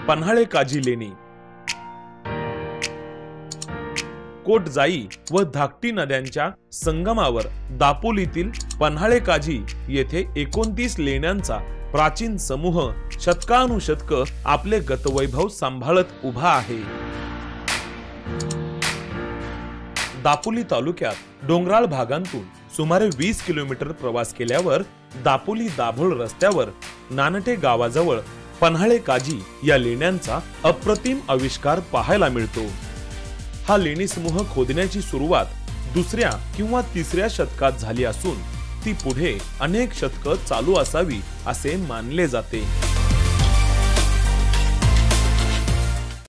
पन्हाळे काजी लेणी। कोटजाई व धाकटी नद्यांच्या संगमावर दापोलीतील पन्हाळे काजी येथे 29 लेण्यांचा प्राचीन समूह शतकानुशतक आपले गतवैभव सांभाळत उभा आहे। दापोली तालुक्यात डोंगराळ भागांतून सुमारे 20 किलोमीटर प्रवास केल्यावर दापोली दाभोळ रस्त्यावर नानटे गावाजवळ पन्हाळे काजी या लेण्यांचा अप्रतिम आविष्कार पाहायला मिळतो। हा लेणी समूह खोदण्याची सुरुवात दुसऱ्या किंवा तिसऱ्या शतकात झाली असून ती पुढे अनेक शतक चालू असावी असे मानले जाते।